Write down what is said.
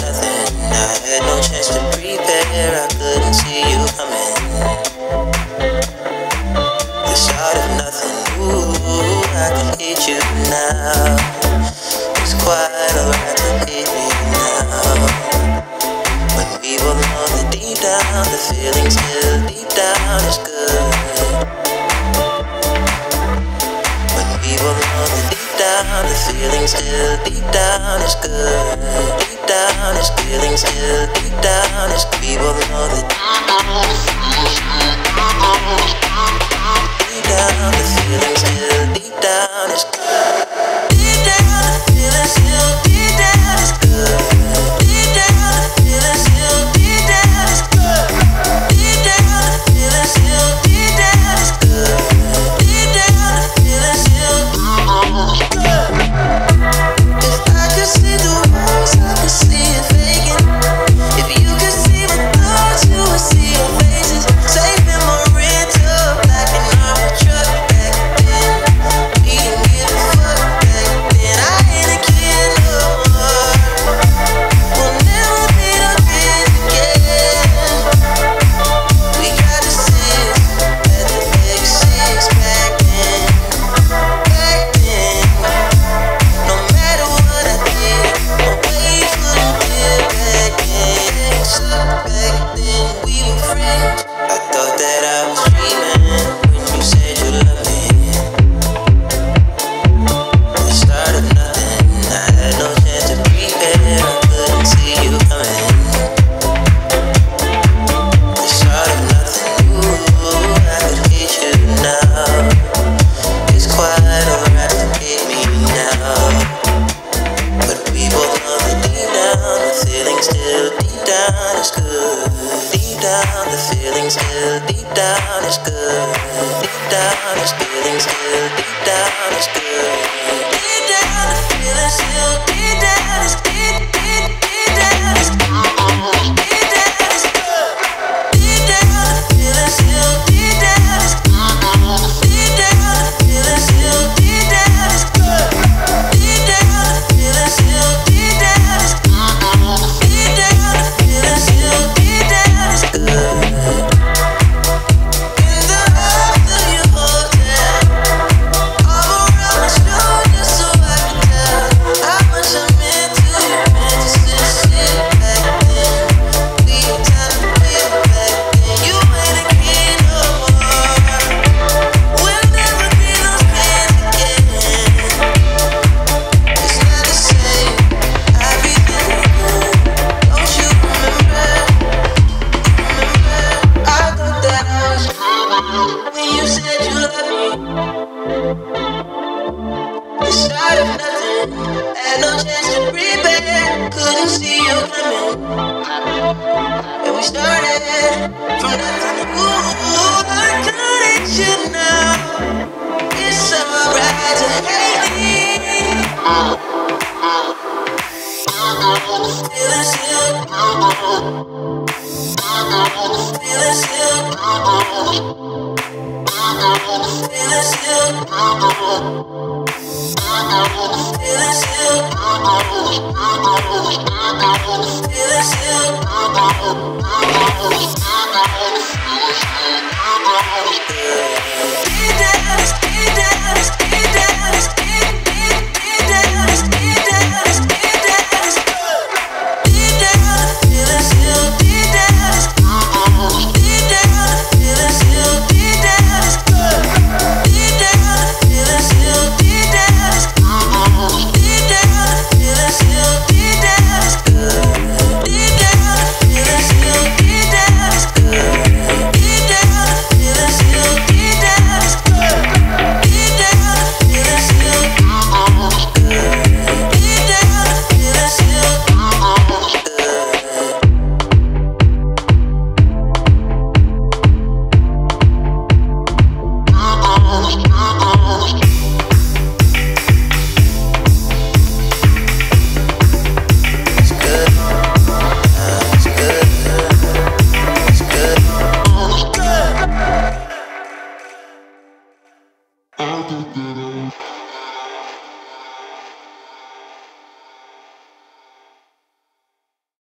nothing. I had no chance to prepare. I couldn't see you coming. The start of nothing. Ooh, I can hate you now. It's quite alright to hate me now. When we both know that deep down, the feeling still deep down is good. When we both know that deep down, the feeling still deep down is good. Deep down is feeling still deep down is good. We both know that deep down, the feeling still deep down is good. Deep down, the feeling still deep down is good. Deep down, the feeling still deep down is good. Deep down, the feeling still deep down is good. Deep down, the feeling still good. If I could see the walls, I could see it vacant. If you could see my thoughts, you would see your faces. Safe in my rental, black and armor truck back then. We didn't give a fuck back then. I ain't a kid no more. We'll never be those kids again. We got the six at the big six back then. Back then, no matter what I did, my ways wouldn't give back then. So back then we were friends. I thought that I was dreaming when you said you loved me. The start of nothing. I had no chance to prepare. I couldn't see you coming. The start of nothing. Ooh, I could hate you now. It's quite alright to hate me now. But we both know that deep down, the feeling still deep down is good. Deep down, the feeling still deep down is good. Deep down, this feeling still deep down is good. Deep down, the feeling still deep down is deep, deep, deep down is good. Deep down is good. Deep down, the feeling still deep down is good. Deep down, the feeling still deep down is good. Deep down, the feeling still deep down is good. Deep down, the feeling still deep down is good. In the halls of your hotel, arm around my shoulder so I can tell how much I meant to you. Meant to sit back then. We were time to feel back then. You ain't a kid no more. We'll never be those kids again. It's not the same. I begin. Don't you remember? I thought that I was when you said you loved me. The start of nothing. Had no chance to prepare. Couldn't see you coming. And we started from nothing. Ooh, I could hate you now. It's alright to hate me. Feeling still. Feeling still. Feeling still. Feeling still. Feeling still.